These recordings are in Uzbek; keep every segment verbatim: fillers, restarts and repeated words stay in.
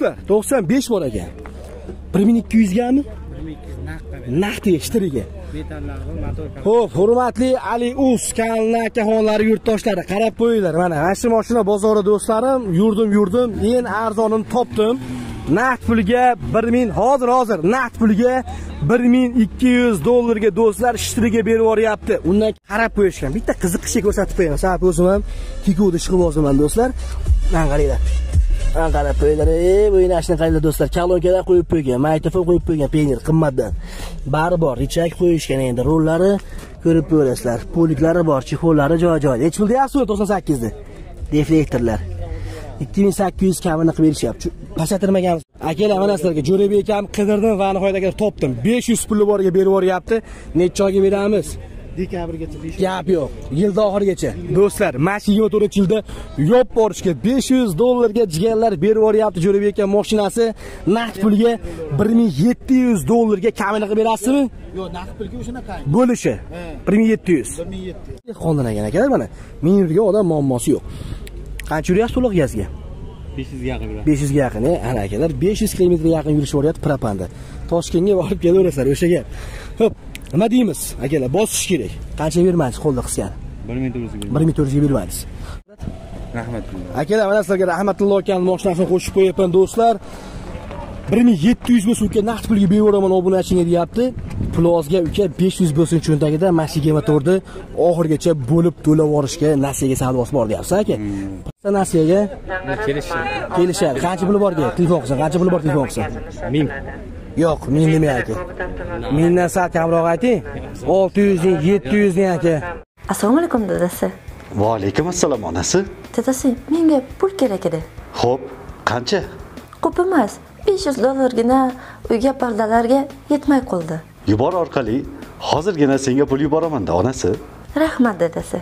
to'qson besh bor ekan. bir ming ikki yuz gami? bir ming ikki yuz naqd. Naqd eshitiriga. Metallari motor. Xo'p, hurmatli Ali Us kanalning akaxonlari, yurtdoshlari, qarab qo'yinglar. Mana mana mashina bozori do'stlarim, yurdim, yurdim, eng arzonini topdim. Naqd pulga bir ming, hozir hozir naqd pulga bir ming ikki yuz dollarga do'stlar ishtiriga berib yuboryapti. Undan qarab qo'yishgan. Bitta qiziqishga ko'rsatib qo'yaman. Sabab o'zim ham Kiko'da ishqiboziman do'stlar. Mana qaranglar. Mana qarab qo'yinglar. Ey, bu nashni qaranglar do'stlar. Kalonkalar qo'yib qo'ygan, magnitofon qo'yib qo'ygan, penir qimmatdan. Bari bor, richak qo'yishgan endi. Rollari ko'rib ko'rasizlar. Poliklari bor, chexollari joy-joyida. Hech pul deyapsiz to'qson sakkizda. Deflektorlar. ikki ming sakkiz yuz kamini qilib berishyapti. Pashatirmaganmiz. Akalar, mana sizlarga Jo'rabek ham qidirdim va nihoyatda topdim. besh yuz puli borga berib yuboryapti. Necha oyga beramiz? Dekabrgacha besh yuz. Gap yo'q. Yil oxirigacha. Do'stlar, mana yigirma to'rtinchi yilda yop borishga besh yuz dollarga jigarlar berib yuboryapti. Jo'rabek ham mashinasi naqd pulga bir ming yetti yuz dollarga kamini qilib berasizmi? Yo'q, naqd pulga o'shanaqa. Bo'lishi bir ming yetti yuz. bir ming yetti yuz. Qondan ekan akalar, mana ming yurga odam muammosi yo'q. Qancha yuryapsiz to'liq gazga? besh yuz ga yaqin yuradi. besh yuz ga yaqin, ana akalar, besh yuz kilometrga yaqin yurish bo'lyapti propanda. Toshkentga borib kelaverasizlar o'sha gap. Xo'p, nima deymiz? Akalar, bosish kerak. Qancha bermaysiz qo'lda qisgan? bir ming to'rt yuz. bir ming to'rt yuz ga bermaysiz. Rahmatulloh. Akalar, mana sizlarga Rahmatulloh akaning mashinasini qo'shib qo'yapman do'stlar. bir ming yetti yuz bo'lsa uka naqd pulga berib yuboraman obunachingga deyapti. Plozga uka besh yuz bo'lsin cho'ntagida mashina motorni oxirgacha bo'lib to'lab yorishga nasiyaga savdosi bor deyapsiz aka. Pasta nasiyaga kelishadi. Kelishadi. Qancha puli borga? Telefon qilsin. Qancha puli bor telefon qilsin? ming. Yo'q, ming nima aka? Mingdan sal kamroq ayting. olti yuz ning, yetti yuz ning aka. Assalomu alaykum dadasi. Va alaykum assalom onasi. Dadasi, menga pul kerak edi. Xo'p, qancha? Ko'p emas. besh yuz dollargina uyga pardalarga yetmay qoldi. Yubor orqali hozirgina senga pul yuboraman-da onasi. Rahmat dadasi.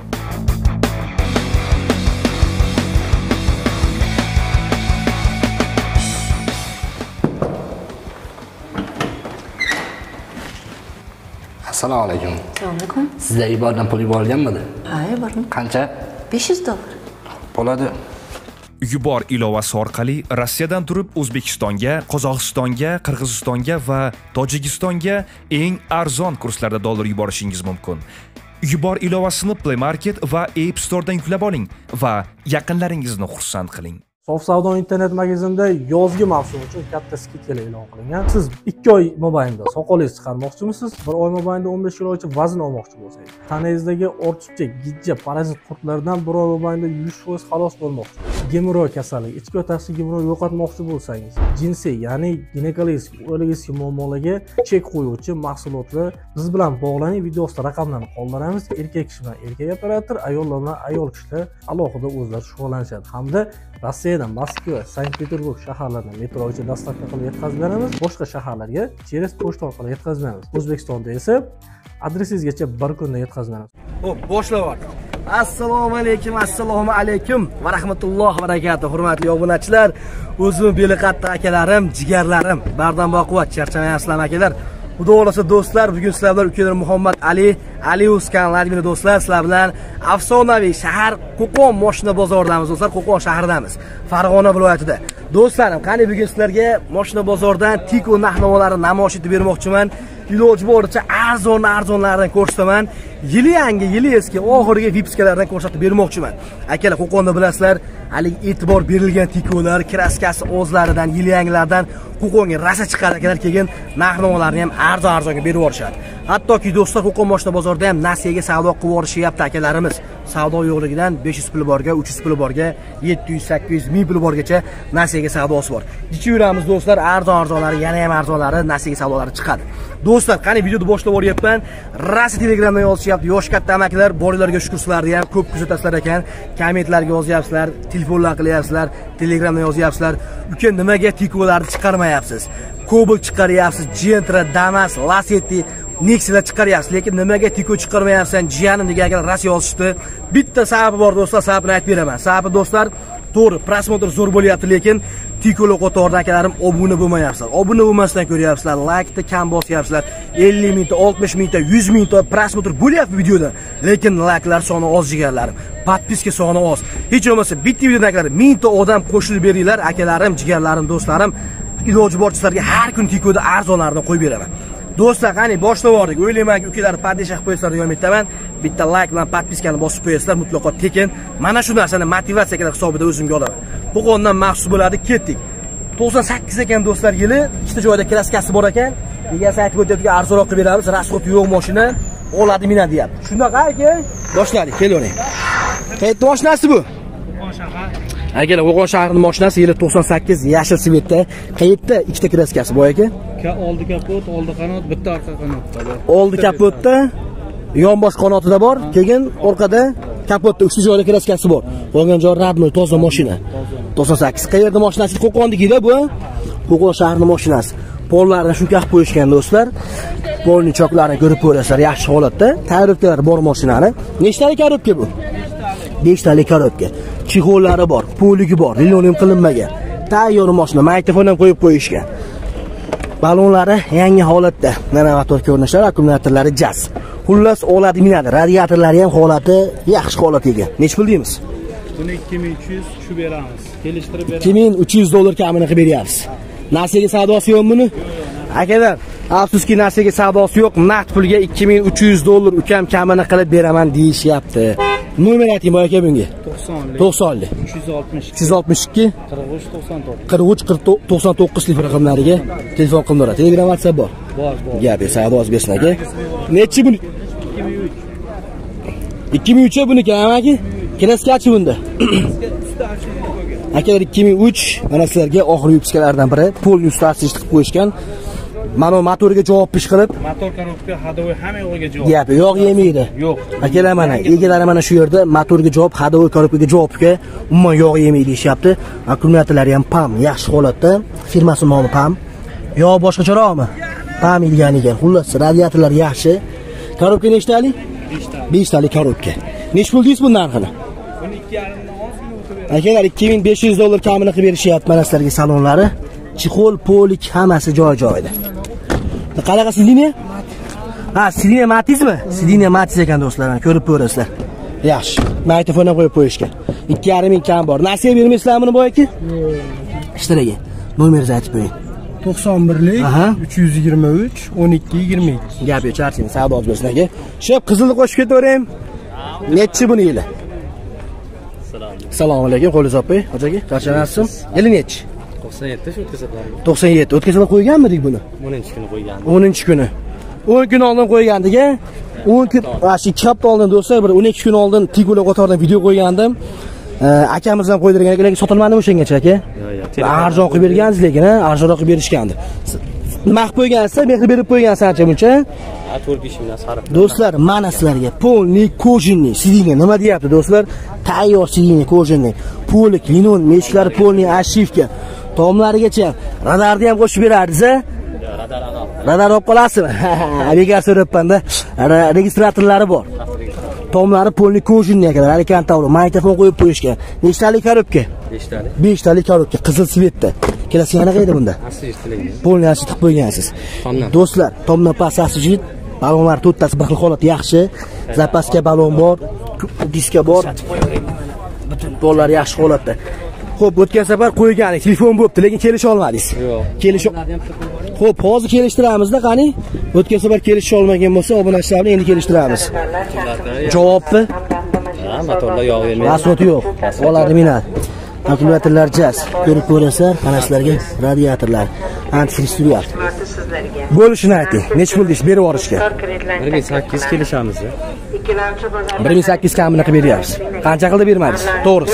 Assalomu alaykum. Assalomu alaykum. Sizga yuborgan pul yuborilganmidi? Ha, yubordim. Qancha? besh yuz dollar. Bo'ladi. Yubor ilovasi orqali Rossiyadan turib O'zbekistonga, Qozog'istonga, Qirg'izistonga va Tojikistonga eng arzon kurslarda dollar yuborishingiz mumkin. Yubor ilovasini Play Market va App Store'dan yuklab oling va yaqinlaringizni xursand qiling. Sof savdo internet magazinida yozgi mavsum uchun katta skidkalar e'lon qilingan. Siz ikki oy mobaynida soqolingizni chiqarmoqchimisiz? bir oy mobaynida o'n besh kilogacha vazn olmoqchi bo'lsangiz, tanangizdagi ortiqcha gijja, parazit qurtlardan bir oy mobaynida yuz foiz xalos bo'lmoqchi bo'lsangiz, gemoroy kasalligi, ichki yo'talashli gemoroy yo'qotmoqchi bo'lsangiz, jinsiy, ya'ni ginekologik, urologik muammolarga chek qo'yuvchi mahsulotlar biz bilan bog'laning. Video ostida raqamlarni qoldiramiz. Erkak kishi bilan erkak operator, ayollar bilan ayol kishilar alohida o'zlari shug'ullanishadi. Hamda Rossiyadan Moskva, Sankt-Peterburg shaharlaridan metrogacha dostavka qilib yetkazib beramiz. Boshqa shaharlarga cheres pochta orqali yetkazib beramiz. O'zbekistonda esa adresingizgacha bir kunda yetkazib beramiz. Xo'p, boshlab Assalomu alaykum, assalomu alaykum va rahmatullohi va barakatuh. Hurmatli obunachilar, o'zim beli qattiq akalarim, jigarlarim, bardamboq quvvat, charchamayapsizlar akalar. Xudo xolasa do'stlar, bugun sizlar bilan ukalar Muhammad Ali, Alius kanalidagi do'stlar, sizlar bilan afsonaviy shahar Qo'qon mashina bozoridamiz do'stlar, Qo'qon shahridamiz, Farg'ona viloyatida. Do'stlarim, qani bugun sizlarga mashina bozoridan Tiko narx-navolarini namoyish etib bermoqchiman. Iloji boricha arzon-arzonlardan ko'rsataman. Yili yangi, yili eski, oxirgi vipskalardan ko'rsatib bermoqchiman. Akalar, Qo'qonda bilasizlar, hali e'tibor berilgan Tikolar, kraskasi o'zlaridan, yili yangilardan Qo'qonga rasa chiqar akalar, keyin narx-navolarni ham arzon-arzonga berib yuborishadi. Hattoki do'stlar, Qo'qon mashina bozorida ham nasiyaga savdo qilib yuborishyapti akalarimiz. Savdo yo'qligidan besh yuz puli borga, uch yuz puli borga, yetti yuz, sakkiz yuz ming puli borgacha nasiyaga savdosi bor. Ichiramiz do'stlar, arzon-arzonlari, yana ham arzonlari, nasiyaga savdolari chiqadi. Do'stlar, qani videoni boshlab o'ryapman. Rasi Telegramdan yozishyapti. Yosh katta amakilar, borilarga shukr sizlarni ham ko'p kuzatasizlar ekan. Kommentlarga yozyapsizlar, telefonlar qilyapsizlar, Telegramdan yozyapsizlar. Uka, nimaga Tikolarni chiqarmayapsiz? Cobalt chiqaryapsiz, Gentra, Damas, Lacetti, Nexia'lar chiqaryapsiz, lekin nimaga Tiko chiqarmayapsan? Jiyanim deganlar ras yozishdi. Bitta sababi bor do'stlar, sababini aytib beraman. Sababi do'stlar, to'g'ri, prosmotr zo'r bo'lyapti, lekin Tikolar qatorida akalarim obuna bo'lmayapsizlar. Obuna bo'lmasdan ko'ryapsizlar, like-ni kam bosyapsizlar. ellik mingta, oltmish mingta, yuz mingta prosmotr bo'lyapti videoda, lekin like-lar soni oz jigarlarim. podpiska soni oz. Hech bo'lmasa bitta videodagilar mingta odam qo'shilib beringlar, akalarim, jigarlarim, do'stlarim. Iloji boricha sizlarga har kun tikoda arzonlarni qo'yib beraman. Do'stlar, qani boshlab yubordik. O'ylaymanki, ukalar podpiska qilib qo'ysizlar degan umiddaman. Bitta like bilan podpiskani bosib qo'yasizlar, mutlaqo tekin. Mana shu narsani motivatsiya hisobida o'zimga olaman. Qo'qondan maxsus bo'ladi, ketdik. to'qson sakkiz ekan do'stlar yili, ikkita joyda kraskasi bor ekan. Egasi aytib o'tadigan arzonroq qilib beramiz, rasxod yo'q mashina, oladi mina deyapti. Shunaqa aka, boshladik, keling. Qayerda mashinasi bu? Qo'qon shahar. Akalar, Qo'qon shahrining mashinasi yili to'qson sakkiz, yashil svetda. Qayerda ikkita kraskasi bor ekan? Oldi kapot, oldi qanot, bitta orqa qanotda bor. Oldi kapotda, yonbosh qanotida bor, keyin orqada kapotda uchta joyda kraskasi bor. Qolgan joy radnoy, toza mashina. to'qson sakkiz. Qayerda mashinasi? Qo'qondagida bu. Qo'qon shahrining mashinasi. Pollarni shunga qilib qo'yishgan do'stlar. Polning choklarini ko'rib ko'rasizlar, yaxshi holatda. Tariflar bor mashinani. Nechtalik korobka bu? besh talik korobka. Chixollari bor, poligi bor, linoleum qilinmagan. Tayyor mashina, magnitofon ham qo'yib qo'yishgan. Balonlari yangi holatda. Nanovator ko'rinishlar, akkumulyatorlari jaz. Xullas oladi minadi. Radiatorlari ham holati yaxshi holat ekan. Nech pul deymiz? Buni ikki ming uch yuz shu beramiz. Kelishtirib beramiz. ikki ming uch yuz dollar kamini qilib beryapsiz. Narsaga savdosi yo'qmi buni? Akalar, afsuski narsaga savdosi yo'q. Naqd pulga ikki ming uch yuz dollar ukam kamini qilib beraman deyishyapti. Nomer ayting boy aka bunga. to'qsonlik. uch yuz oltmish ikki. uch yuz oltmish ikki. qirq uch to'qson to'qqiz. qirq uch to'qson to'qqiz telefon raqamlariga telefon qilinadi. Telegram, WhatsApp bor. Bor, bor. Gap esa savdosi bersin aka. Nechi buni? ikki ming uch buniki, amaki? Kraskachi bunda. Akalar ikki ming uch, mana sizlarga oxirgi yupiskalardan biri, polni ustasi qilib qo'yishgan. Mana motoriga javob pish qilib, motor korobka, hadovoy hamma yo'g'iga javob. Gapi yo'q yemaydi. Yo'q. Akalar mana, egalari mana shu yerda motorga javob, hadovoy korobkaga javobga umuman yo'q yemaydi deyapti. Akkumulyatorlari ham PAM, yaxshi holatda. Firmasi nomi PAM. Yo boshqacharoqmi? PAM degan ekan. Xullas, radiatorlar yaxshi. Korobka nechtalik? besh talik korobka. Nech pul deysiz bu narxini? Buni ikki yarim ming ozgina o'tib beramiz. Akalar ikki ming besh yuz dollar kamini qilib berishyapti mana sizlarga salonlari. Chixol, polik hammasi joy-joyida. Qanaqa sidiniya? Ha, sidiniya Matizmi? Sidiniya Matiz ekan do'stlar, ko'rib ko'rasizlar. Yaxshi. Magnitofon ham qo'yib qo'yishgan. ikki yarim ming kam bor. Nasiya bermaysizlarmi buni boyaki? Yo'q. Ishtiraga. Nomeringizni aytib qo'ying. to'qson birlik uch yuz yigirma uch o'n ikki yigirma ikki. Gap yo'q, charching, savdo bo'lsin aka. Shop qizilni qo'shib ketaveraymi? Nechi buni yili? Assalomu alaykum, qo'lingizni opay, hojaga. Charchanasiz? Yili nechi? to'qson yetti shu o'tkazadilar. to'qson yetti. O'tkazib qo'yganmidik buni? o'ninchi kuni qo'ygandik. o'ninchi kuni. o'n kun oldin qo'ygandik-a. o'n kun, ashi ikki hafta oldin do'stlar, bir o'n ikki kun oldin Tigular qatoridan video qo'ygandim. Akamiz ham qo'ydirgan ekan, lekin sotilmadimi o'shangacha aka? Yo'q, yo'q. Arzon qilib berganingiz, lekin ha, arzonroq qilib berishgandi. Nima qilib qo'ygansiz? Mehr berib qo'ygansiz ancha buncha? Ha, to'rt besh mingdan sarf. Do'stlar, mana sizlarga polni, kojinni, sidinga nima deyapti do'stlar? Tayyor sidinga, kojinni, polik, linon, meshiklari polni, ashifka, tomlarigacha radarni ham qo'shib berarsiz-a? Radar ado. Radar olib qolasizmi? Bekar so'rabman-da. Registratorlari bor. Tomlari polni kojinni akalar, Alicantavro, magnitofon qo'yib qo'yishgan. Nechtalik korobka? besh talik. besh talik korobka, qizil svetda. Kelasi qanaqa edi bunda? Asli tilingan. Polni asli qilib qo'ygansiz. Do'stlar, tomdan past asli balonlar to'rttasi bir xil holat yaxshi. Zapaska balon bor, diska bor. Pollar yaxshi holatda. Xo'p, o'tgan safar qo'yganik, telefon bo'pti, lekin kelisha olmadingiz. Yo'q. Kelish. Xo'p, hozir kelishtiramizda, qani? O'tgan safar kelisha olmagan bo'lsa, obunachilarni endi kelishtiramiz. Javobni? Ha, motorlar yog' bermaydi. Asfalt yo'q. Oladi minat. Akkumulyatorlar jaz. Ko'rib ko'rasizlar, mana sizlarga radiatorlar, antifriz turyapti. Bo'lishini ayting. Nech pul deysiz berib yuborishga? bir ming sakkiz kelishamiz. bir ming sakkiz kamini qilib beryapsiz. Qancha qilib bermadingiz? To'g'risi.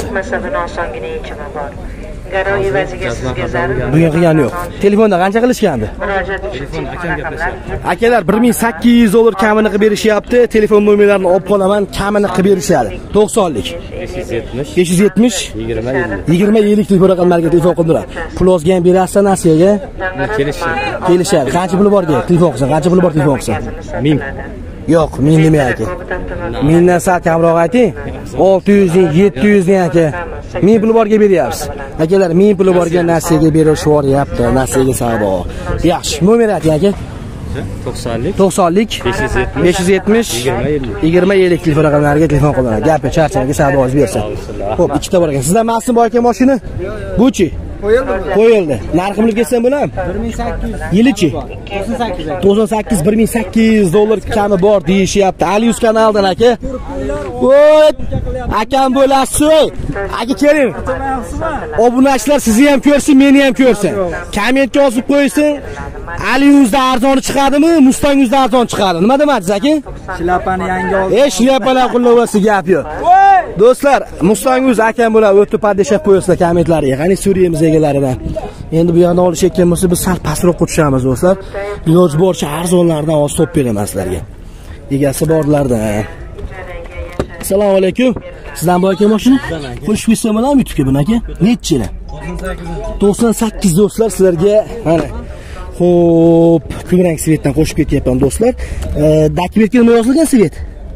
Garoyi vaziga sizga zarur. Bugun qilgani yo'q. Telefonda qancha qilishgandi? Telefon akam gaplashyapti. Akalar bir ming sakkiz yuz dollar kamini qilib berishyapti. Telefon nomerlarini olib qolaman, kamini qilib berishadi. to'qsonlik. besh yuz yetmish. besh yuz yetmish. yigirma ellik. yigirma ellik telefon raqamlariga telefon qildiradi. Pul ozga ham berasiz nasiyaga. Kelishadi. Kelishadi. Qancha puli bor edi? Telefon qilsin. Qancha puli bor telefon qilsin? ming. Yo'q, ming demaydi. Mingdan sal kamroq ayting. olti yuz, yetti yuz aka. ming puli borga beryapsiz. Akalar, ming puli borga nasiyaga berish bo'lyapti. Nasiyaga savdo. Yaxshi, nomer ayting aka. to'qsonlik to'qsonlik besh yuz yetmish yigirma ellik telefon raqamlariga telefon qilaman. Gapi charchaga savdoingiz bersin. Xo'p, ikkita bor ekan. Sizdan emasmi boy ekan mashina? Buchi? Qo'yildi. Qo'yildi. Narxini bilib ketsam bo'ladimi? bir ming sakkiz yuz. Yilichi? to'qson sakkiz bir ming sakkiz yuz dollar kami bor deyishyapti. Alius kanaldan aka. Voy! Akam bo'lasiz. Aka keling. Obunachilar sizni ham ko'rsin, meni ham ko'rsin. Kommentga yozib qo'ysin. Aliusda arzon chiqadimi, Mustang'da arzon chiqadi. Nima demadingiz aka? Shilapani yangi oldim. E, shilapalar qullabasi gap yo'q. Do'stlar, Mustang'uz akam bilan o'tib padishab qo'yasizlar kommentlariga. Qani Suriyamiz egalaridan. Endi bu yoqdan olishayotgan bo'lsa, biz sal pastroq qo'shamiz do'stlar. Iloji boricha arzonlardan oz top beraman sizlarga. Egasi borlardan. Assalomu alaykum. Sizdan boy ekan mashina? Qo'shib ketsam bo'ladimi YouTube'ga buni aka? Nechchini? to'qson sakkiz do'stlar sizlarga mana. Xo'p, kulrang svetdan qo'shib ketyapman do'stlar. Dokumentga nima yozilgan svet?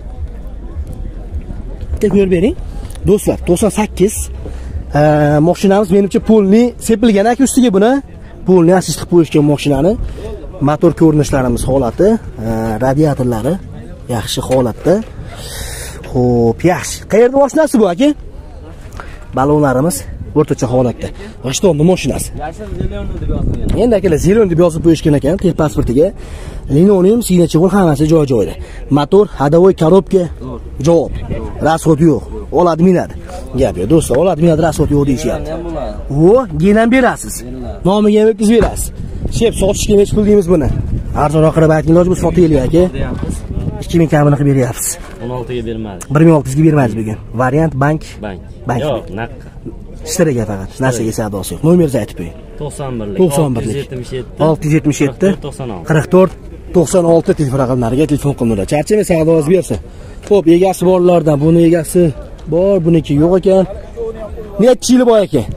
Bitta ko'rib bering. Do'stlar, to'qson sakkiz mashinamiz menimcha polni sepilgan aka ustiga buni. Polni assist qilib qo'yishgan mashinani. Motor ko'rinishlarimiz holati, radiatorlari yaxshi holatda. Xo'p, yaxshi. Qayerda mashinasi bu aka? Balonlarimiz o'rtacha holatda. G'ishtonni mashinasi. Endi akalar zelon deb yozib qo'yishgan ekan tel pasportiga. Linoleum, signature hammasi joy-joyida. Motor, hadovoy korobka javob. Rasxod yo'q. Oladi minadi. Gap yo'q do'stlar, oladi minadi rasxod yo'q deyishyapti. O, genam berasiz. Nomiga ham o'tkazib berasiz. Shep sotishga nech pul deymiz buni? Arzonroq qilib ayting, iloji bo'lsa sotaylik aka. ikki ming kamini qilib beryapsiz. o'n oltiga bermadi. bir ming olti yuzga bermaysiz bugun. Variant bank. Bank. Bank. Yo'q, naqd. Ishtiraga faqat, narsaga savdosi yo'q. Nomeringizni aytib qo'ying. to'qson birlik. to'qson birlik. olti yuz yetmish yetti qirq to'rt to'qson olti telefon raqamlariga telefon qilinadi. Charchamay savdoingiz bersin. Xo'p, egasi borlardan buni egasi bor, buniki yo'q ekan. Necha yili boy ekan?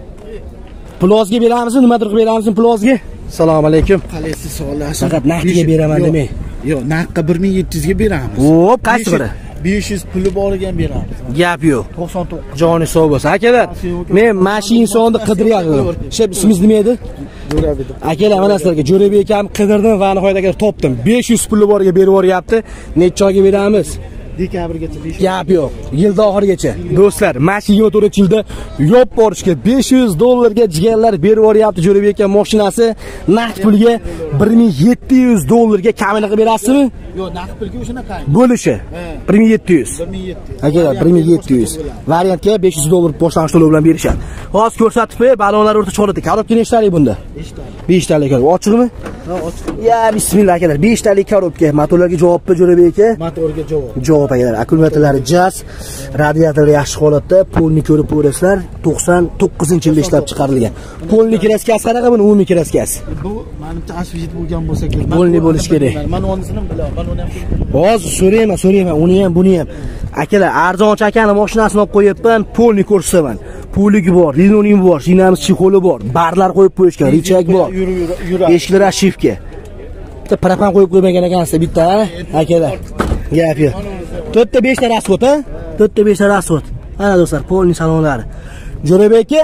Plozga beramizmi, nimadir qilib beramizmi plozga? Assalomu alaykum. Qalaysiz sog'lasiz? Faqat naqdga beraman demang. Yo'q, naqdga bir ming yetti yuzga beramiz. Xo'p, qaysi biri? besh yuz puli borigan beramiz. Gap yo'q. to'qson to'qqiz. Joni sog' bo'lsin. Akalar, men mashina insonni qidiryapman. Shep ismingiz nima edi? Jo'rabek. Akalar, mana sizlarga Jo'rabek akam qidirdim va nihoyatda topdim. besh yuz puli boriga berib yuboryapti. Necha oyga beramiz? Dekabrgacha besh yuz. Gap yo'q. Yil oxirigacha. Do'stlar, mashina yigirma to'rtinchi yilda yop borishga besh yuz dollarga jigarlar berib yuboryapti Jo'rabek akam mashinasi. Naqd pulga bir ming yetti yuz dollarga kamini qilib berasizmi? Yo'q, naqd pulga o'shanaqa. Bo'lishi bir ming yetti yuz. bir ming yetti yuz. Akalar, bir ming yetti yuz. Variantga besh yuz dollar boshlang'ich to'lov bilan berishadi. Hozir ko'rsatib qo'y, balonlar o'rta cho'ladi. Korobka nechtalik bunda? besh talik korobka. Ochiqmi? Ha, ochiq. Ya, bismillah akalar. besh talik korobka. Motorlarga javobmi Jo'rabek aka? Motorga javob. Javob akalar. Akkumulyatorlari jaz, radiatorlar yaxshi holatda, polni ko'rib ko'rasizlar. to'qson to'qqizinchi yilda ishlab chiqarilgan. Polni kraskasi qanaqa buni? Umumiy kraskasi. Bu menimcha asfalt bo'lgan bo'lsa kerak. Polni bo'lish kerak. Men unisini bilaman. Men uni ham hozir so'rayman, so'rayman. Uni ham, buni ham. Akalar, arzonchi akani mashinasini olib qo'yibman, polni ko'rsaman. Poligi bor, linoleum bor, shinamiz chixoli bor, barlar qo'yib qo'yishgan, richak bor. Eshiklar ashifga. Bitta propan qo'yib qo'ymagan ekansiz bitta, ha? Akalar. Gap yo'q. to'rtta beshta rasxod, ha? to'rtta beshta rasxod. Ana do'stlar, polni salonlari. Jo'rabek aka,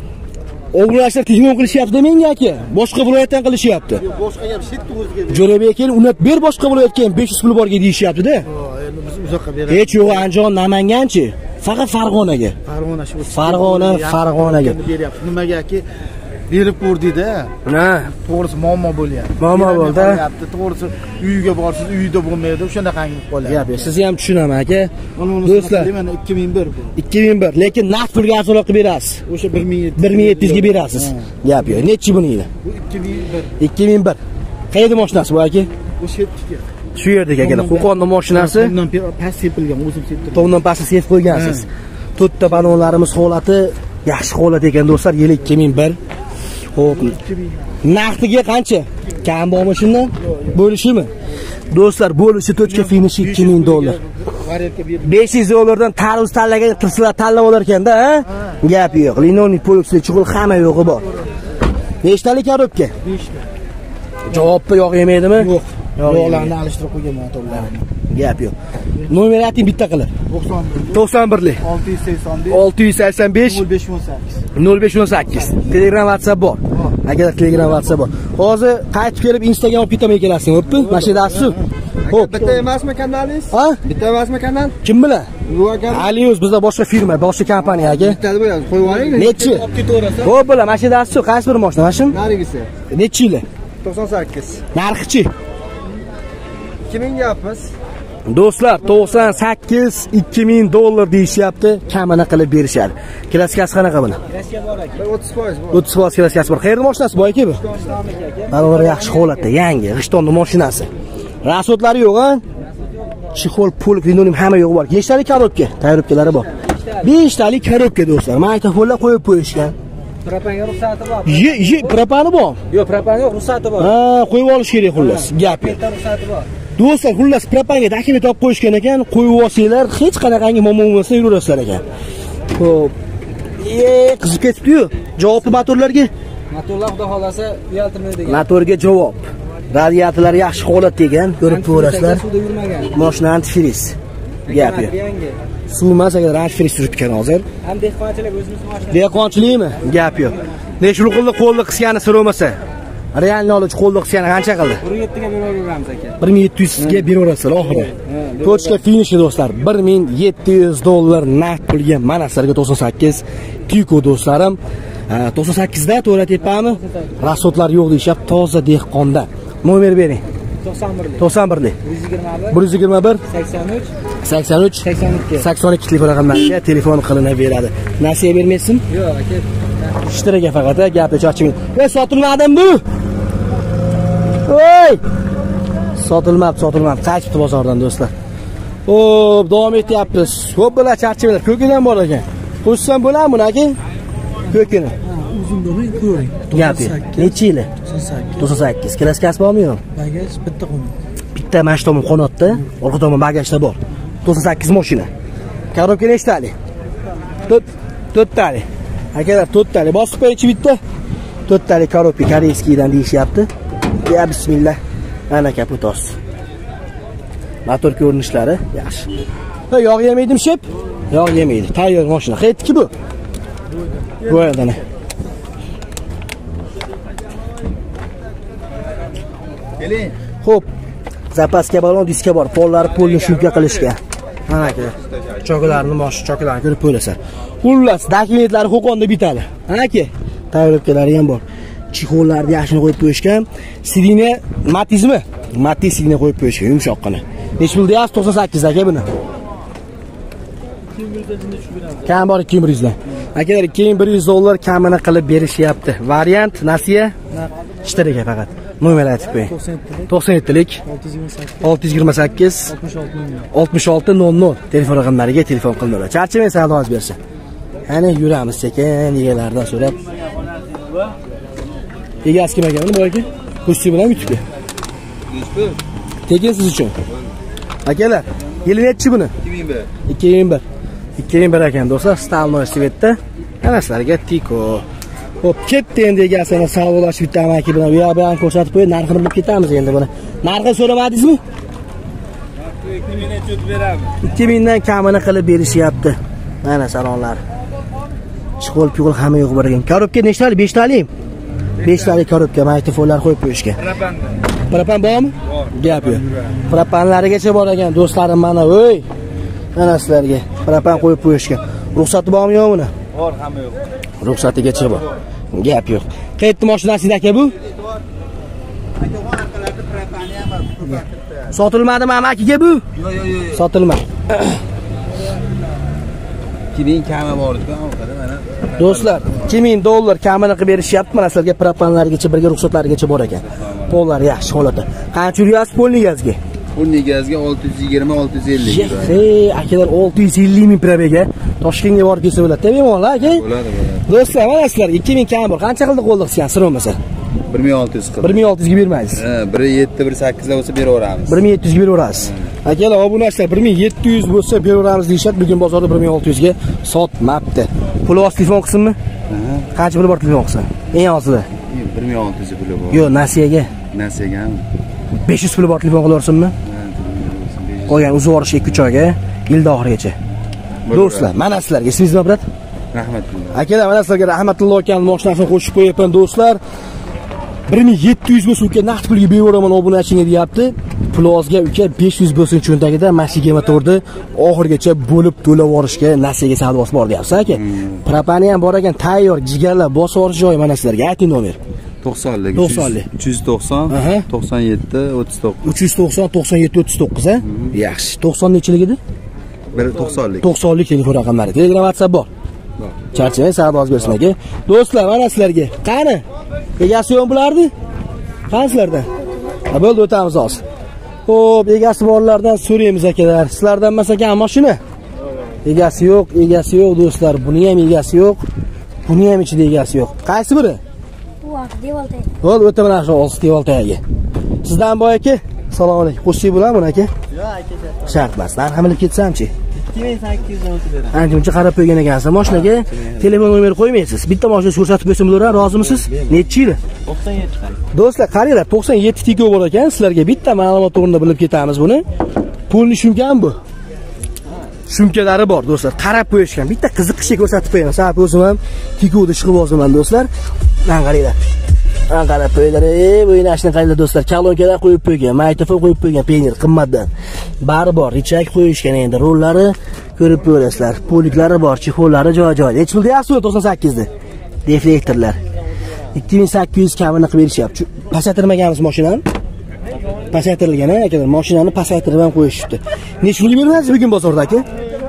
o'g'illar tejmon qilishyapti menga aka. Boshqa viloyatdan qilishyapti. Yo'q, boshqa ham shetda o'ziga. Jo'rabek aka, unat ber boshqa viloyatga ham besh yuz pul borga deyishyapti-da. Endi biz uzoqqa beramiz. Hech yo'q, Andijon, Namanganchi. Faqat Farg'onaga. Farg'ona shu. Farg'ona, Farg'onaga. Beryapti. Nimagaki berib ko'rdida. Ha. To'g'risi muammo bo'lyapti. Muammo bo'ldi. To'g'risi uyiga borsiz, uyida bo'lmaydi, o'shanaqangi qoladi. Gap yo'q, sizni ham tushunaman aka. Do'stlar, mana ikki ming bir. ikki ming bir, lekin naqd pulga arzonroq qilib berasiz. O'sha bir ming yetti yuz. bir ming yetti yuzga berasiz. Gap yo'q. Nechi buni yili? Bu ikki ming bir. ikki ming bir. Qayerda mashinasi bu aka? O'sha yerdagi. Shu yerdagi akalar. Qo'qonning mashinasi. Bundan past sepilgan, o'zim septirdim. Tomdan pastga sepib qo'ygansiz. To'rtta balonlarimiz holati yaxshi holat ekan do'stlar, yil ikki ming bir. Xo'p. Naqdiga qancha? Kam bormi shundan? Bo'lishimi? Do'stlar, bo'lishi to'rtga finish ikki ming dollar. besh yuz dollardan tarvuz tanlagan tirsalar tanlab olar ekanda, ha? Gap yo'q. Linoleum polisi chig'ul hamma yo'g'i bor. Nechtalik korobka? besh ta. Javobni yog' yemaydimi? Yo'q. Yog'larni alishtirib qo'ygan motorlarni. Gap yo'q. Nomer ayting bitta qilib. to'qson birlik. olti yuz sakson besh. olti yuz sakson besh. nol besh o'n sakkiz. nol besh o'n sakkiz. Telegram, WhatsApp bor. Akalar Telegram, WhatsApp bor. Hozir qaytib kelib Instagram olib ketaman kelasizmi, o'pdi? Mashidasiz. Xo'p. Bitta emasmi kanalingiz? Ha? Bitta emasmi kanal? Kim bilan? Alius bizda boshqa firma, boshqa kompaniya aka. Bitta bo'ladi, qo'yib oling. Nechi? Xo'p, bilan mashidasiz, qaysi bir mashina, mana shu? Narigisi. Nechi yil? to'qson sakkiz. Narxi-chi? ikki ming yapmiz. Do'stlar, to'qson sakkiz ikki ming dollar deyishyapti, kamini qilib berishadi. Klassikasi qanaqa buni? Klassika bor aka. o'ttiz foiz bor. o'ttiz foiz klassикасы bor. Qayerda mashinasi bor aka bu? Mana yaxshi holatda, yangi, G'ishtonning mashinasi. Rasodlari yo'q-a? Chexol, pul, linoleum hamma yo'q bor. Nechtalik korobka? Tayyorobkalari bor. besh talik korobka do'stlar. Makrofonlar qo'yib qo'yishgan. Propanga ruxsati bor. Ye, ye, propani bor. Yo'q, propan yo'q, ruxsati bor. Ha, qo'yib olish kerak xullas. Gap yo'q. Ruxsati bor. Do'stlar, xullas propanga dokument olib qo'yishgan ekan, qo'yib olsanglar, hech qanaqangi muammo bo'lmasa yuraverasizlar ekan. Xo'p. E, qizib ketibdi-yu. Javobli motorlarga? Motorlar xudo xolasa uyaltirmaydi degan. Motorga javob. Radiatorlar yaxshi holatda ekan, ko'rib ko'rasizlar. Suvda yurmagan. Mashina antifriz. Gap yo'q. Suv emas, agar antifriz turib ekan hozir. Ham dehqonchilik o'zimiz mashina. Dehqonchilikmi? Gap yo'q. Nechta qildi qo'lni qisgani so'ramasa. Realni oluvchi qo'lni qisgani qancha qildi? bir ming yetti ga beraveramiz aka. bir ming yetti yuz ga beraverasizlar oxiri. Tochka finishi do'stlar, bir ming yetti yuz dollar naqd pulga mana sizlarga to'qson sakkiz Tiko do'stlarim. to'qson sakkiz da to'g'ri tepami? Rasodlar yo'q deyshab, toza dehqonda. Nomer bering. to'qson birlik. to'qson birlik. bir yuz yigirma bir. bir yuz yigirma bir. sakson uch. sakson uch. sakson ikki telefon raqamlariga telefon qilinaveradi. Nasiya bermaysin? Yo'q aka. Ishtiraga faqat gapni charchamaydi. Ey, sotilmadimi bu? Voy! Sotilmabdi, sotilmabdi. Qaytibdi bozordan do'stlar. Xo'p, davom etyapmiz. Ko'p bilan charchamaylar. Ko'kidan bor ekan. Qo'shsam bo'ladimi buni aka? Ko'kini. Uzun bo'lmay ko'ring. Gapi. Necha yili? to'qson sakkiz. Klassikasi bormi yo'q? Bagaj bitta qonun. Bitta mana tomon qanotda, orqa tomon bagajda bor. to'qson sakkiz mashina. Korobka nechtali? to'rt tali. Akalar to'rt tali. Bosib qo'yichi bitta. to'rt tali korobka koreyskiydan deyishyapti. Ya bismillah. Ana kaputos. Motor ko'rinishlari yaxshi. Ha, yog' yemaydimi shep? Yog' yemaydi. Tayyor mashina. Qaytdiki bu? Qo'yadana. Keling. Xo'p. Zapaska balon diska bor. Pollari polni shunga qilishgan. Mana aka. Choklarini, mosh choklarini ko'rib qo'ylasizlar. Xullas, dokumentlari Qo'qonda bitadi. Ana aka. Tayyorobkalari ham bor. Chexollarni yaxshi qo'yib qo'yishgan. Sidina Matizmi? Matiz sidina qo'yib qo'yishgan, yumshoqqina. Nech pul deyapsiz? to'qson sakkiz aka buni. Kam bor ikki ming bir yuz dan. Akalar ikki ming bir yuz dollar kamini qilib berishyapti. Variant nasiya? Ishtiraga faqat. Nomer aytib qo'ying. to'qson yettilik olti yuz yigirma sakkiz oltmish olti nol nol telefon raqamlariga telefon qilinadi. Charchamay savdoz bersin. Ana yuramiz sekin egalaridan so'rab. Egasi kim ekan bu aka? Kursi bilan yutibdi. Tekin siz uchun. Akalar, yili nechi buni? ikki ming bir. ikki ming bir. ikki ming bir ekan do'stlar, Stalnoy Svetda. Ana sizlarga Tiko. Xo'p, ketdi endi egasini savolash bitta amaki bilan u yoq bilan ko'rsatib qo'yib, narxini bilib ketamiz endi buni. Narxini so'ramadingizmi? ikki ming necha o'tib beramiz. ikki ming dan kamini qilib berishyapti. Mana salonlar. Chiqol pul hamma yo'q bor ekan. Korobka nechtalik? besh talik? besh talik korobka mikrofonlar qo'yib qo'yishgan. Propan. Propan bormi? Bor. Gap yo'q. Propanlarigacha bor ekan do'stlarim mana, o'y. Mana sizlarga propan qo'yib qo'yishgan. Ruxsati bormi yo'qmi buni? Bor, hamma yo'q. Ruxsatigacha bor. Gap yo'q. Qayerda mashinasida aka bu? Sotilmadimi amakiga bu? Yo'q, yo'q, yo'q. Sotilmadi. ikki ming kami bor ekan, mana. Do'stlar, ikki ming dollar kamini qilib berishyapti. Mana sizlarga propanlarigacha, birga ruxsatlarigacha bor ekan. Pollar yaxshi holatda. Qancha yuryapsiz polni gazga? Polni gazga olti yuz yigirma olti yuz ellik. Ey, akalar olti yuz ellik ming probega Toshkentga borib kelsa bo'ladi. Bemalol, aka. Bo'ladi, bo'ladi. Do'stlar, mana sizlar ikki ming kam bor. Qancha qildi qo'lda qilgan, sir bo'lmasa? bir ming olti yuz qildi. bir ming olti yuz ga bermaysiz. Ha, bir yetti bir sakkiz da bo'lsa beraveramiz. bir ming yetti yuz ga beraverasiz. Akalar, obunachilar bir ming yetti yuz bo'lsa beraveramiz deyshadi. Bugun bozorda bir ming olti yuz ga sotmabdi. Pul os telefon qismi? Ha. Qancha pul bor telefon qismi? Eng ozida. bir ming olti yuz puli bor. Yo'q, nasiyaga. Nasiyagami? besh yuz pul bor telefon qilaversinmi? Qolgan uzib olish ikki uch oyga, yil oxirigacha. Do'stlar, mana sizlarga ismingiz nima, brat? Rahmatulloh. Akalar, mana sizlarga Rahmatulloh akaning mashinasini qo'shib qo'yapman do'stlar. bir ming yetti yuz bo'lsa uka naqd pulga berib yuboraman obunachingga deyapti. Plazga uka besh yuz bo'lsin cho'ntagida mashina motorni oxirgacha bo'lib to'lab yorishga nasiyaga savdosi bor deyapsiz aka. Propani ham bor ekan, tayyor jigarlar bosib yorish joyi mana sizlarga. Ayting nomer. to'qsonlik to'qsonlik uch yuz to'qson to'qson yetti o'ttiz to'qqiz uch yuz to'qson to'qson yetti o'ttiz to'qqiz a? Yaxshi. to'qson nechilik edi? bir to'qsonlik. to'qsonlik telefon raqamlari. Telegram, WhatsApp bor. Charchamay savdoz bersin aka. Do'stlar, mana sizlarga. Qani? Egasi yo'q bulardi? Qani sizlardan? Ha, bo'ldi, o'tamiz hozir. Xo'p, egasi borlardan so'raymiz akalar. Sizlardan emas ekan mashina? Egasi yo'q, egasi yo'q do'stlar. Buni ham egasi yo'q. Buni ham ichida egasi yo'q. Qaysi biri? Bo'ldi, o'ta mana shu olti devoltaga. Sizdan boy aka? Assalomu alaykum. Xushlik bo'ladimi aka? Yo'q, aka. Shart emas. Narxini bilib ketsamchi? ikki ming sakkiz yuz o'tib beraman. Ancha qarab qo'ygan ekansiz. Mashinaga telefon nomeri qo'ymaysiz. Bitta mashina ko'rsatib bersin bo'laveradi, rozimisiz? Necha yil? to'qson yetti. Do'stlar, qaranglar, to'qson yetti tiko bor ekan. Sizlarga bitta ma'lumot o'rnida bilib ketamiz buni. Pulni shumkan bu. Shumkalari bor do'stlar. Qarab qo'yishgan. Bitta qiziqishga ko'rsatib qo'yaman. Sabab o'zim ham tikuvni chiqib olsam do'stlar. Mana qaranglar. Mana qarab qo'yinglar. Ey, bu inashni qaranglar do'stlar. Kalonkalar qo'yib qo'ygan, magnitofon qo'yib qo'ygan, penir qimmatdan. Bari bor, richak qo'yishgan endi. Rollari ko'rib ko'rasizlar. Poliklari bor, chexollari joy-joyida. Hech pul deyapsiz to'qson sakkizda. Deflektorlar. ikki ming sakkiz yuz kamini qilib berishyapti. Pasaytirmaganmiz mashinani. Pasaytirilgan akalar, mashinani pasaytirib ham qo'yishibdi. Nech pulga bermaysiz bugun bozorda aka?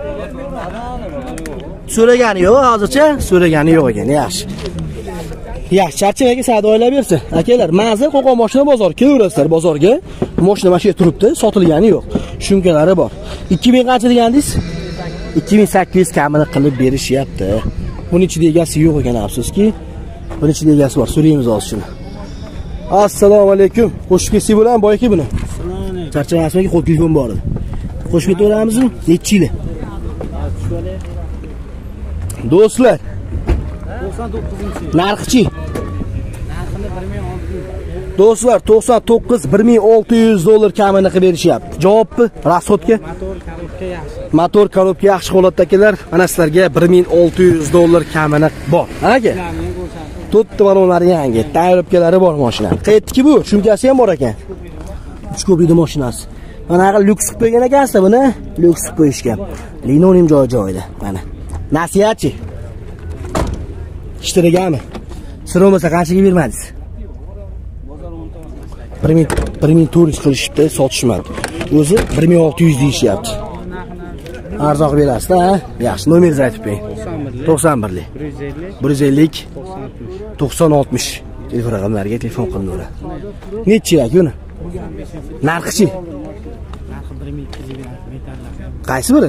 So'ragani yo'q, hozircha so'ragani yo'q ekan. Yaxshi. Yaxshi, charchamaga savdo oylab bersin. Akalar, manzil Qo'qon mashina bozori kelaverasizlar bozorga. Mashina mana shu yerda turibdi, sotilgani yo'q. Shumkalari bor. ikki ming qancha degandingiz? ikki ming sakkiz yuz kamini qilib berishyapti. Buning ichida egasi yo'q ekan, afsuski. Buning ichida egasi bor. So'raymiz hozir shuni. Assalomu alaykum. Qo'shib ketsak bo'ladimi boyaki buni? Assalomu alaykum. Charchamasizmi? Qo'l telefon bor edi. Qo'shib ketaveramizmi? Necha yil? Do'stlar, to'qson to'qqizinchi. narxchi? Narxini bir ming olti yuz. Do'stlar, to'qson to'qqiz bir ming olti yuz dollar kamini qilib berishyapti. Javobmi? Rasxodga? Motor korobka yaxshi. Motor korobka yaxshi holatda akalar. Mana sizlarga bir ming olti yuz dollar kamini bor. Aka? To'rtta balonlari yangi, tayyorlabkalari bor mashina. Qaytdiki bu? Shumkasi ham bor ekan. uch kubikli mashinasi. Mana haqi lyuks qilib qo'ygan ekansiz buni. Lyuks qilib qo'yishgan. Linonim joy-joyida. Mana. Nasihatchi. Ishtiragami? Sir bo'lmasa qanchaga bermadingiz? bir ming to'rt yuz qilishibdi, sotishmadi. O'zi bir ming olti yuz deyishyapti. Arzon qilib berasiz, ha? Yaxshi, nomeringizni aytib qo'ying. to'qson birlik. bir yuz ellik. to'qson oltmish. Telefon raqamlariga telefon qilinaveradi. Necha yo'q uni? Narxchi? Narxi bir ming ikki yuz metrlar. Qaysi biri?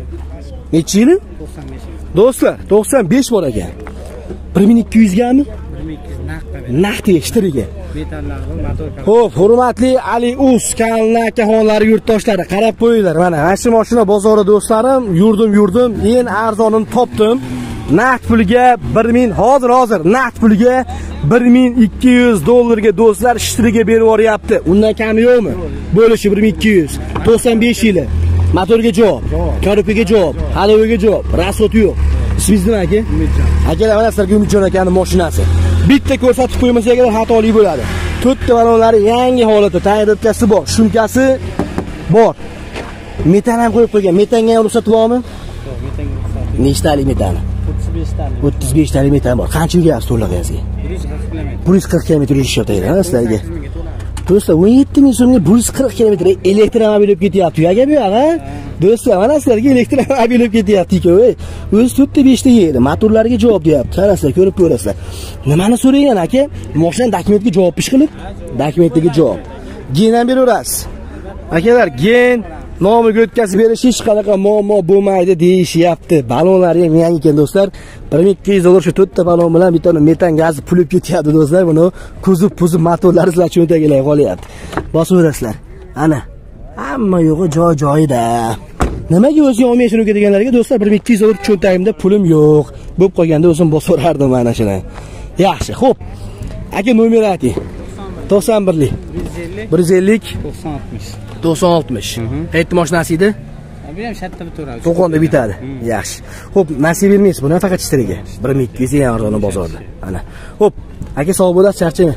Necha yili? to'qson besh. Do'stlar, to'qson besh bor ekan. bir ming ikki yuz gami? bir ming ikki yuz naqd. Naqd eshitiriga. Metallar, motor korobka. Xo'p, hurmatli Ali Us kanalning akaxonlari, yurtdoshlari, qarab qo'yinglar. Mana shu mashina bozori do'stlarim, yurdim, yurdim, eng arzonini topdim. Naqd pulga bir ming, hozir hozir naqd pulga bir ming ikki yuz dollarga do'stlar ishtiriga berib yuboryapti. Undan kami yo'qmi? Bo'lishi bir ming ikki yuz. to'qson besh yili. Motorga javob, korobkaga javob, halovaga javob, rasot yo'q. Ismingiz nima aka? Umidjon. Akalar, mana sizlarga Umidjon akaning mashinasi. Bitta ko'rsatib qo'ymasak agar xatolik bo'ladi. To'rtta balonlari yangi holatda, tayyorlabkasi bor, shumkasi bor. Metan ham qo'yib qo'ygan. Metanga ham ruxsat bormi? Yo'q, metanga ruxsat. Nechtalik metani? o'ttiz besh talik. o'ttiz besh talik metan bor. Qancha yurasiz to'lag'ingizga? bir yuz qirq kilometr. bir yuz qirq kilometr yurishibdi, ha, sizlarga. Do'stlar, o'n yetti ming so'mga bir yuz qirq kilometr elektromobil olib ketyapti. Yo'q, bu yo'q, ha? Do'stlar, mana sizlarga elektromobil olib ketyapti-ku, ey. O'zi to'rtta beshta yeydi. Motorlarga javob deyapti. Qarasizlar, ko'rib ko'rasizlar. Nimani so'raygan aka? Mashina dokumentga javob ish qilib, dokumentga javob. Gen ham beraverasiz. Akalar, gen nomiga o'tkazib berish hech qanaqa muammo bo'lmaydi deyishyapti. Balonlari ham yangi ekan do'stlar. bir ming ikki yuz dollar shu to'rtta balon bilan bitta metan gazi pulib ketyapti do'stlar. Buni kuzib puzib motorlari sizlar cho'ntagilar qolyapti. Bosaverasizlar. Ana, hamma yo'g'i joy-joyida. Nimaga o'zing olmaysan uka deganlarga do'stlar bir ming ikki yuz dollar cho'ntagimda pulim yo'q. Bo'lib qolganda o'zim bosaverardim mana shuni. Yaxshi, xo'p. Aka nomer ayting. to'qson birlik. bir yuz ellik. to'qson oltmish. to'qson oltmish. Qayerda mashinasi edi? Bu ham shartda bitaradi. Qo'qonda bitadi. Yaxshi. Xo'p, nasib bermaysiz buni faqat ishtiriga. bir ming ikki yuz eng arzoni bozorda. Ana. Xo'p, aka sog' bo'lasiz, charchamang.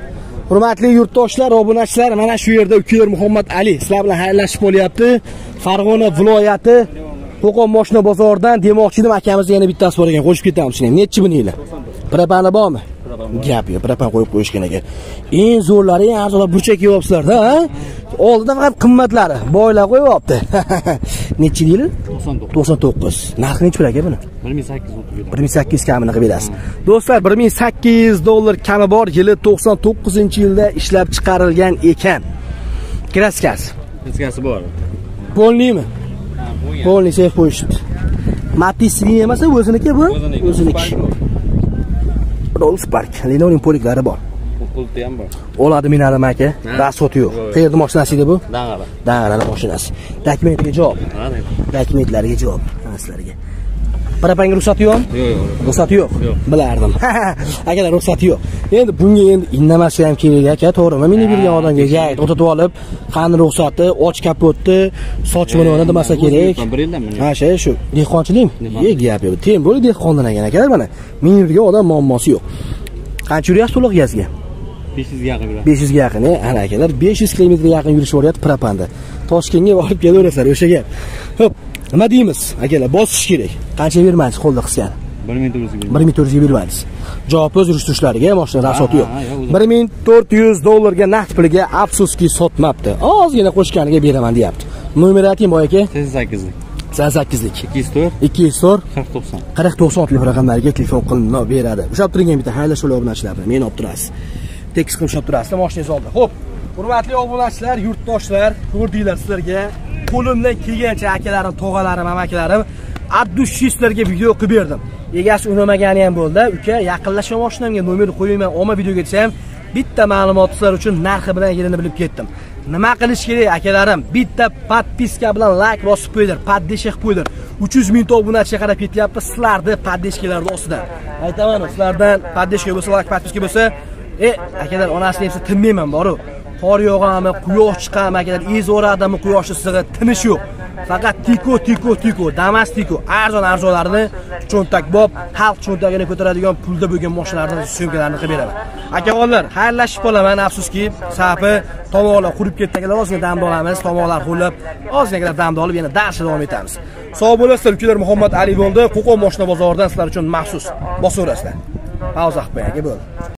Hurmatli yurtdoshlar, obunachilar, mana shu yerda ukalar Muhammad Ali sizlar bilan xayrlashib bo'lyapti. Farg'ona viloyati Qo'qon mashina bozoridan demoqchi edim, akamiz yana bittasi bor ekan, qo'shib ketamiz shuni. Nechi buninglar? Propani bormi? Gap yo'q, propan qo'yib qo'yishgan ekan. Eng zo'rlari, eng arzonlar burchak yeyapsizlar-da, ha? Oldida faqat qimmatlari, boylar qo'yapti. Nechi deylar? to'qson to'qqiz. Narxi nechi pul aka buni? bir ming sakkiz yuz o'tib bir ming sakkiz yuz kamini qilib berasiz. Do'stlar, bir ming sakkiz yuz dollar kami bor, yili to'qson to'qqizinchi yilda ishlab chiqarilgan ekan. Kraskasi. Kraskasi bor. Polnimi? Polni sef qo'yishdi. Matisin emasa o'ziniki bu? O'ziniki. Rolls Park, linoleum poliklari bor. Pulti ham bor. Oladi minalama aka. Rasoti yo'q. Qayerda mashinasi edi bu? Dang'ara. Dang'ara mashinasi. Dokumentga javob. Dokumentlarga javob. Sizlarga. Parapanga ruxsati yo'qmi? Yo'q, yo'q. Ruxsati yo'q. Bilardim. Akalar ruxsati yo'q. Endi bunga endi indamasi ham kerak aka, to'g'rimi? Meni bergan odamga gayt o'tib olib, qani ruxsati, och kapotni, soch bunini demasa kerak. bir yildanmi? Ha, shay shu. Dehqonchilikmi? Yo'q, gap yo'q. Tem bo'lib dehqondan ekan akalar mana. Meni bergan odam muammosi yo'q. Qancha yuryapsiz to'liq gazga? besh yuz ga yaqin yuradi. besh yuz ga yaqin, ana akalar besh yuz kilometrga yaqin yurishib boryapti Propanda. Toshkentga borib kelaverasizlar o'sha gap. Xo'p, nima deymiz? Akalar, bosish kerak. Qancha bermaysiz qo'lda qisgan? bir ming to'rt yuz bir ming to'rt yuz bermaysiz. Javob o'z yurish-turishlariga mashina rasoti yo'q. bir ming to'rt yuz dollarga naqd puliga afsuski sotmabdi. Ozgina qo'shganiga beraman deyapti. Nomer ayting boy aka? sakson sakkizlik. sakson sakkizlik. ikki yuz to'rt. ikki yuz to'rt. qirq to'qson. qirq to'qson raqamlarga telefon qilinib beradi. Ushab turgan bitta xayrlashuv obunachilar bilan meni olib turasiz. Tekis qilib ushab turasiz mashinangiz oldi. Xo'p, hurmatli obunachilar, yurtdoshlar, ko'rdinglar sizlarga qo'limdan kelgancha akalarim, tog'alarim, amakalarim addushistlarga video qilib berdim. Egasi unamagani ham bo'ldi. Uka, yaqinlashma mashinamga nomer qo'ymayman, omma videoga tushsam, bitta ma'lumot sizlar uchun narxi bilan yerini bilib ketdim. Nima qilish kerak akalarim? Bitta podpiska bilan like bosib qo'yinglar, poddeshka qilib qo'yinglar. uch yuz ming obunachiga qarab ketyapti. Sizlarni poddeshkalarning ostida. Aytaman, sizlardan poddeshka bo'lsa, like podpiska bo'lsa, e, akalar onasini desa tinmayman boru. Qor yog'ami, quyosh chiqami akalar, ezoradimi quyosh issig'i tinish yo'q. Faqat tiko, tiko, tiko, damas tiko, arzon arzonlarni cho'ntak bob, xalq cho'ntagini ko'taradigan pulda bo'lgan mashinalarni syomkalarini qilib beraman. Aka-o'g'illar, xayrlashib qolaman, afsuski, safi tomoqlar qurib ketdilar, ozgina damda olamiz, tomoqlar qo'llab, ozgina damda olib yana darsga davom etamiz. Sog' bo'lasizlar, ukalar Muhammad Ali bo'ldi, Qo'qon mashina bozoridan sizlar uchun maxsus bosaverasizlar. Pauza qilib qo'ying, aka bo'ldi.